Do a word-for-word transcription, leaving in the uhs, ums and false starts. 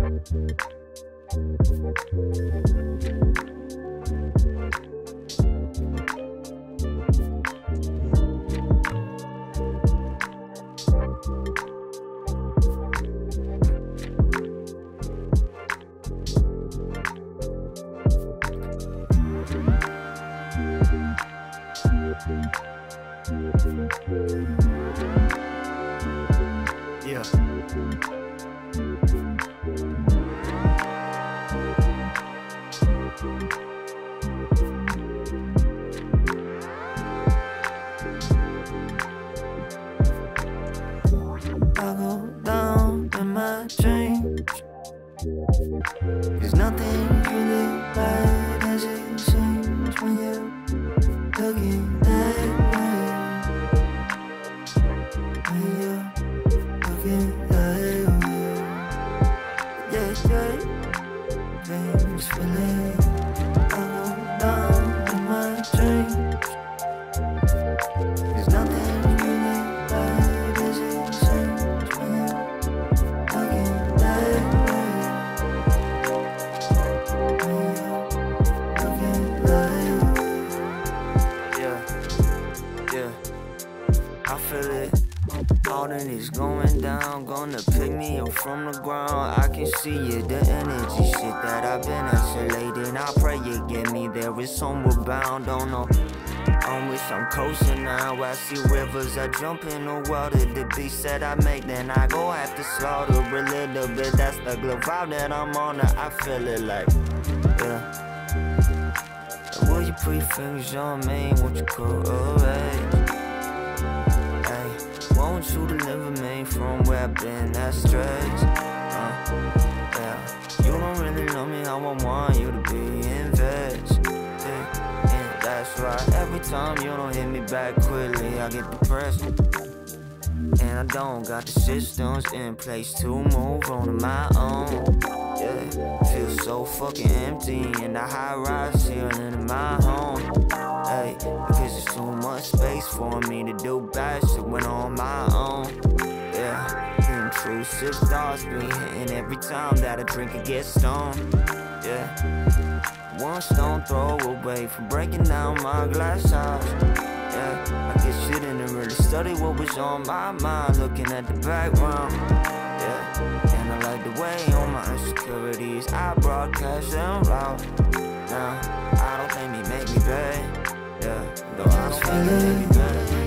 Yeah. I go down in my dreams. There's nothing really bad as it seems when you're looking that way. When you're looking that way. Yeah, yeah. Dreams feeling. I go down in my dreams. There's nothing really bad as it seems when you're looking that way. When you're looking that way. Yeah, yeah. I feel it. All that is going down, gonna pick me up from the ground. I can see it, the energy shit that I've been isolating. I pray you get me there, it's homeward bound, don't know. I wish I'm coasting now. I see rivers, I jump in the water. The beast that I make, then I go have to slaughter a little bit. That's the glow vibe that I'm on. I feel it like, yeah. Will you put your fingers on me? Won't you correlate? Want you to deliver me from where I've been, that's straight. Uh, yeah. You don't really love me how I want you to be invested. And that's right. Every time you don't hit me back quickly, I get depressed. And I don't got the systems in place to move on my own. Yeah, feel so fucking empty in the high-rise ceiling in my home. Hey, because there's too much space for me to do bad shit when on my own. Yeah, intrusive thoughts be hitting every time that I drink or get stoned. Yeah, one stone throw away from breaking down my glass house. Yeah, I guess you didn't really study what was on my mind, looking at the background. Yeah, and I like the way on my insecurities I broadcast them loud. Now, I don't think they make me pay. Yeah, though I don't think they make me pay.